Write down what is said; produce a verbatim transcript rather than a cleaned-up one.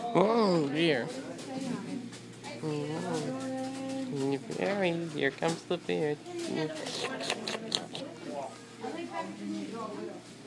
Oh dear. Mm. Very, here comes the beard.